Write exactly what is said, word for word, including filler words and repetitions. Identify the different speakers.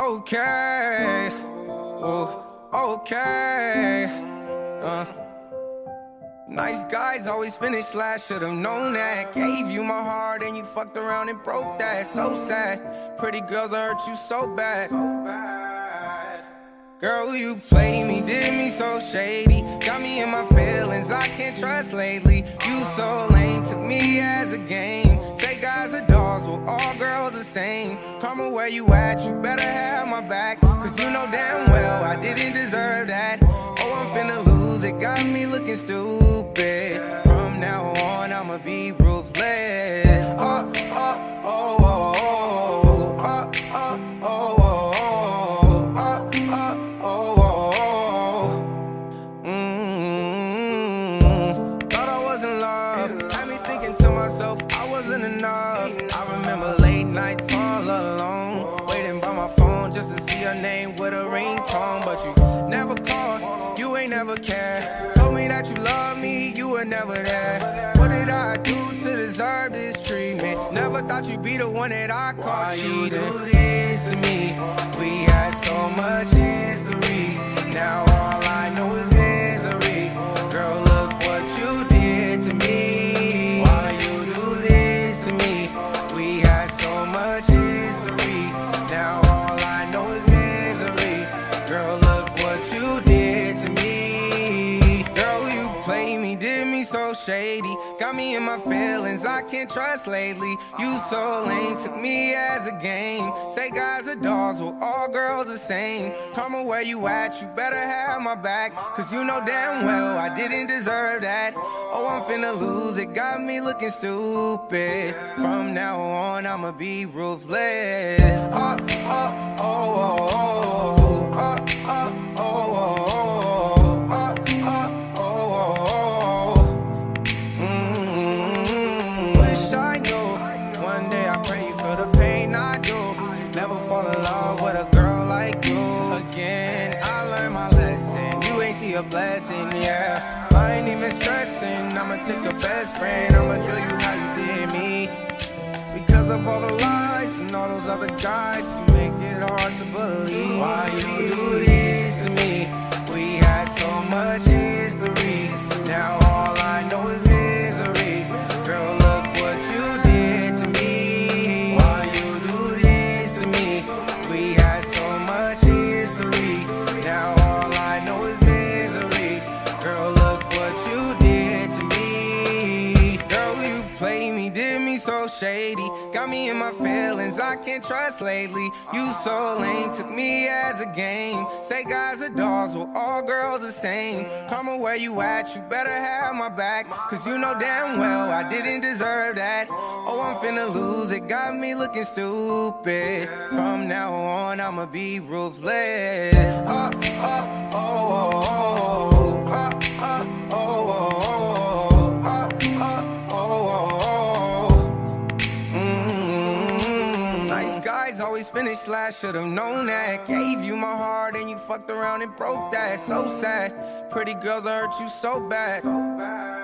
Speaker 1: Okay, ooh, okay, uh. Nice guys always finish last, should've known that. Gave you my heart and you fucked around and broke that. So sad, pretty girls I hurt you so bad. Girl, you played me, did me so shady. Got me in my feelings, I can't trust lately. You so lame, took me as a game. Say guys are dogs, well all girls the same. Karma, where you at, you better have my back. Cause you know damn well I didn't deserve that. Oh, I'm finna lose it, got me looking stupid. From now on, I'ma be ruthless. Oh, oh, oh, oh, oh, oh, oh, oh, oh. Enough. I remember late nights all alone, waiting by my phone just to see your name with a ringtone. But you never called, you ain't never cared. Told me that you love me, you were never there. What did I do to deserve this treatment? Never thought you'd be the one that I caught cheating. Why you do this to me? We had so much history. Now all I know is misery. Girl, look what you did to me. Why you do this to me? We had so much history. Now all I know is misery. Girl, look what you did to me. Girl, you played me, did me so shady. Got me in my feelings, I can't trust lately. You so lame, took me as a game. Say guys are dogs, well all girls the same. Karma, where you at, you better have my back. Cause you know damn well I didn't deserve that. Oh, I'm finna lose it, got me looking stupid. From now on, I'ma be ruthless. Oh, oh, oh, oh, oh, oh, oh, oh, oh. Never fall in love with a girl like you again. I learned my lesson, you ain't see a blessing, yeah. I ain't even stressing, I'ma take your best friend, I'ma do you how you did me. Because of all the lies and all those other guys, you make it hard to believe. Why you do this to me? We had so much history. Now all I know is misery. Girl, look what you did to me. Why you do this to me? We had so much history. Now all I know is misery. Girl, look what you did to me. Girl, you played me, did me so shady. Got me in my feelings, I can't trust lately. You so lame, took me as a game. Say guys are dogs, well all girls the same. Karma, where you at, you better have my back. Cause you know damn well I didn't deserve that. Oh, I'm finna lose it, got me looking stupid. From now on, I'ma be ruthless. Oh, oh, oh, oh, oh, oh, oh, oh, oh. Guys always finish last, should've known that. Gave you my heart and you fucked around and broke that. So sad, pretty girls I hurt you so bad.